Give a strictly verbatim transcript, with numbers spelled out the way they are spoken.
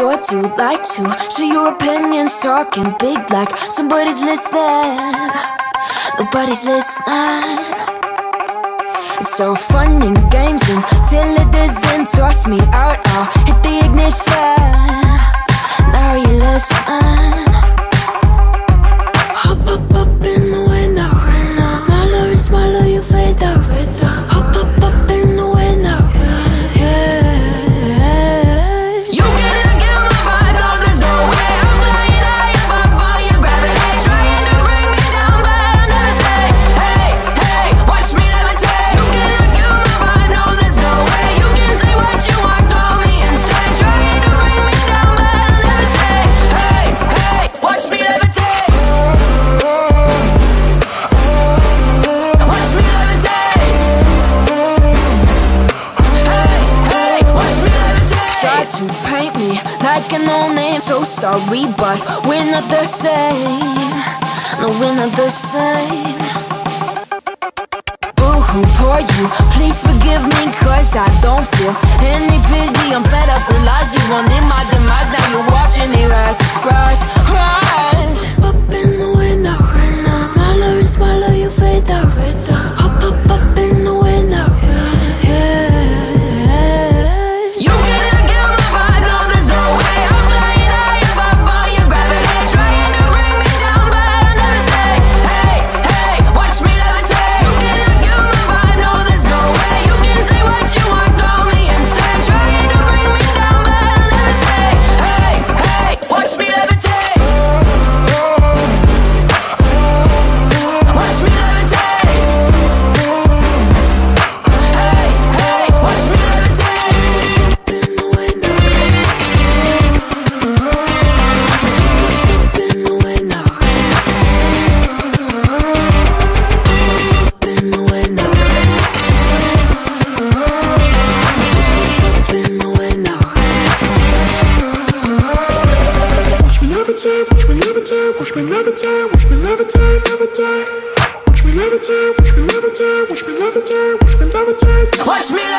sure do like to share your opinions, talking big like somebody's listening. Nobody's listening. It's so fun and games until it doesn't. Toss me out, I'll hit the ignition. Now you listen. Hop up up in the window. Smaller and smaller you fade out. Hop up up in the window. Like a no-name, so sorry, but we're not the same. No, we're not the same. Boo-hoo, poor you, please forgive me, cause I don't feel any pity. I'm fed up with lies, you wanted my demise. Now you're watching me rise, rise, rise. Up in the window, smaller and smaller you fade out. Hop up up in the window. Watch me levitate, watch me levitate, watch me levitate, levitate. Watch me levitate, watch me levitate, watch me levitate, watch me levitate. Watch me